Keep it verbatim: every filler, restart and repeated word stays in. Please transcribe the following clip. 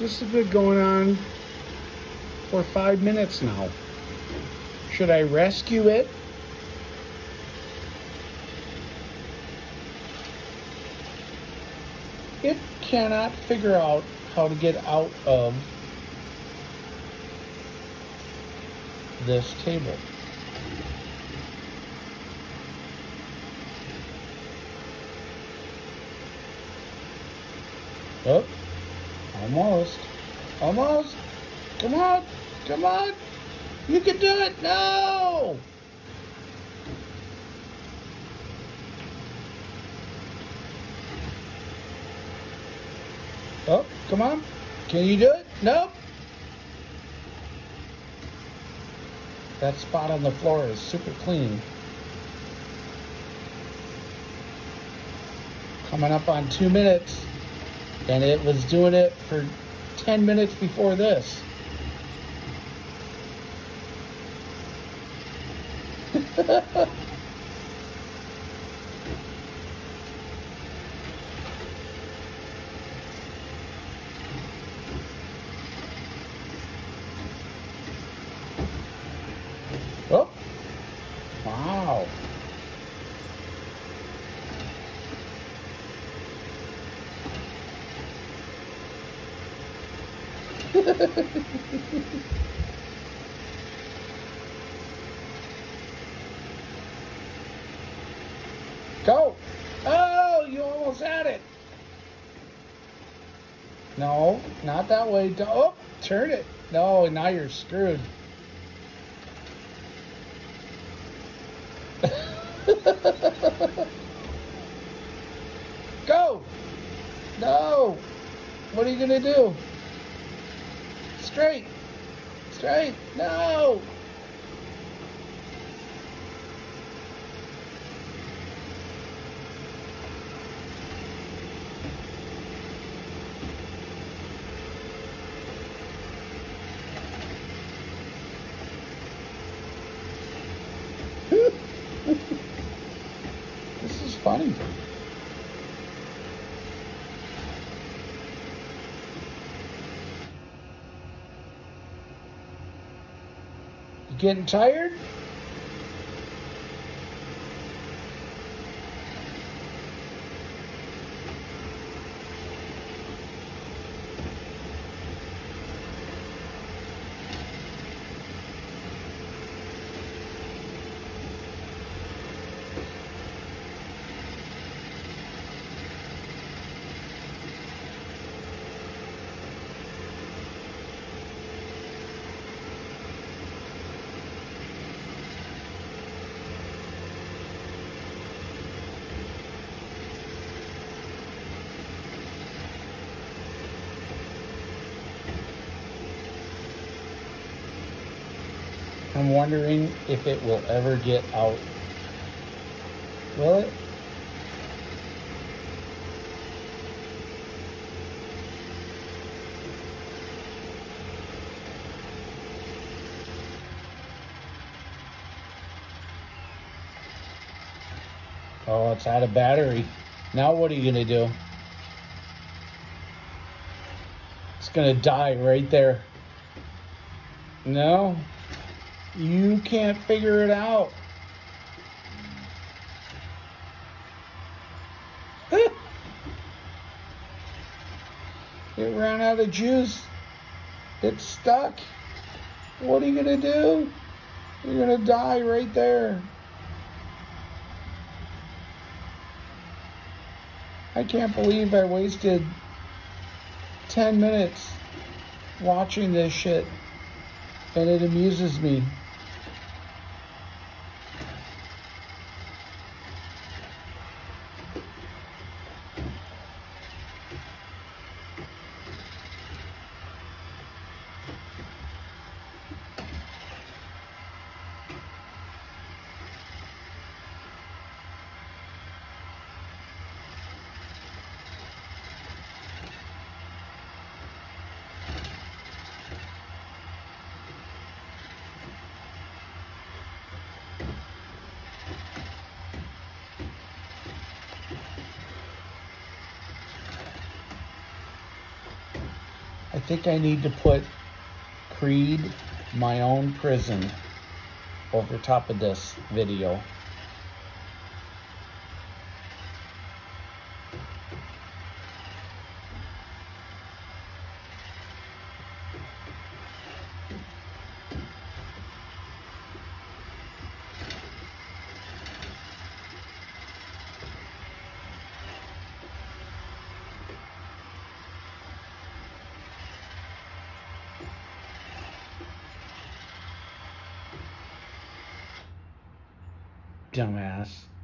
This has been going on for five minutes now. Should I rescue it? It cannot figure out how to get out of this table. Oh, almost. Almost. Come on. Come on. You can do it. No. Oh, come on. Can you do it? Nope. That spot on the floor is super clean. Coming up on two minutes. And it was doing it for ten minutes before this. Oh, wow. Go. Oh, you almost had it. No, not that way. Oh, turn it. No, now you're screwed. Go. No. What are you going to do? Straight. Straight. No. This is funny. You getting tired? I'm wondering if it will ever get out. Will it? Oh, it's out of battery. Now what are you gonna do? It's gonna die right there. No. You can't figure it out. It ran out of juice. It's stuck. What are you gonna do? You're gonna die right there. I can't believe I wasted ten minutes watching this shit, and it amuses me. think I need to put Creed, My Own Prison over top of this video. Dumbass.